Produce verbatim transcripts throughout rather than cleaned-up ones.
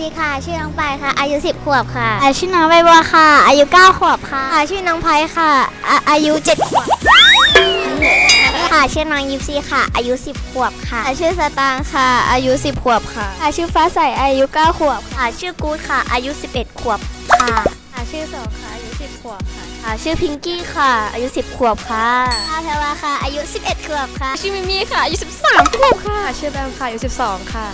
ดีค่ะชื่อน้องปายค่ะอายุสิบขวบค่ะชื่อน้องใบบัวค่ะอายุเก้าขวบค่ะชื่อน้องไพค่ะอายุเจ็ดขวบค่ะชื่อน้องยิปซีค่ะอายุสิบขวบค่ะชื่อสตางค์ค่ะอายุสิบขวบค่ะชื่อฟ้าใสอายุเก้าขวบค่ะชื่อกู๊ดค่ะอายุสิบเอ็ดขวบค่ะชื่อสองค่ะอายุสิบขวบค่ะชื่อพิงกี้ค่ะอายุสิบขวบค่ะแพรวาค่ะอายุสิบเอ็ดขวบค่ะชื่อมิมี่ค่ะอายุสิบสามขวบค่ะชื่อแบมค่ะอายุสิบสองค่ะ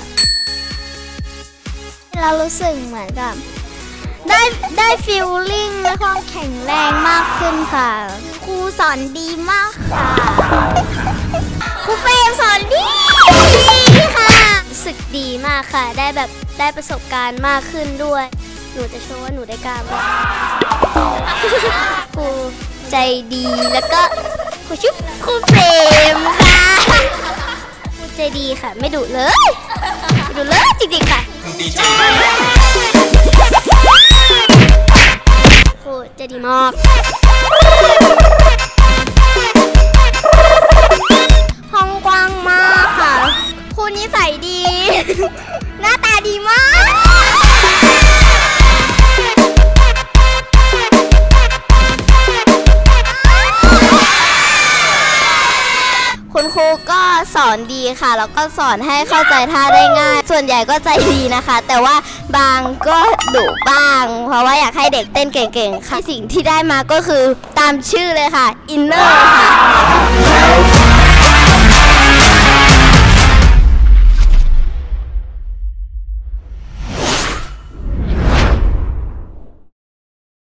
เรารู้สึกเหมือนกับได้ได้ฟีลลิ่งและความแข็งแรงมากขึ้นค่ะครูสอนดีมากค่ะครูเฟรมสอนดีค่ะรู้สึกดีมากค่ะได้แบบได้ประสบการณ์มากขึ้นด้วยหนูจะโชว์ว่าหนูได้กล้ามากครูใจดีแล้วก็ครูชุบครูเฟรมค่ะครูใจดีค่ะไม่ดุเลยไม่ดุเลยจริงๆค่ะครูใจดีมากห้องกว้างมากค่ะครูนิสัยดีหน้าตาดีมากคุณครูก็สอนดีค่ะแล้วก็สอนให้เข้าใจท่าได้ง่ายส่วนใหญ่ก็ใจดีนะคะแต่ว่าบางก็ดุบ้างเพราะว่าอยากให้เด็กเต้นเก่งๆค่ะสิ่งที่ได้มาก็คือตามชื่อเลยค่ะอินเนอร์ค่ะ